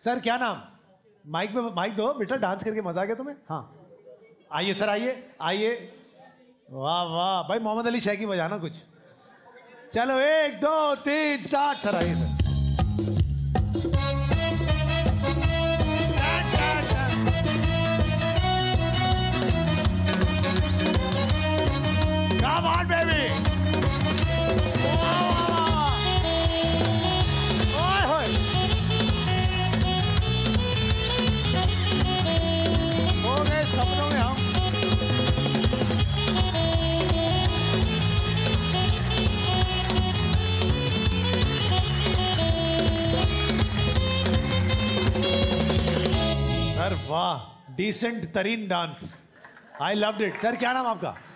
Sir क्या नाम? Mic में माइक दो बेटा, डांस करके मजा आ गया तुम्हें? हाँ आइए सर, आइए आइए। वाह वाह भाई, मोहम्मद अली शेखी बजाना कुछ। चलो 1 2 3 स्टार्ट। सर आइए सर। Come on baby। हो गए सपनों में हम। सर वाह, डिसेंट तरीन dance, I loved it. Sir क्या नाम आपका?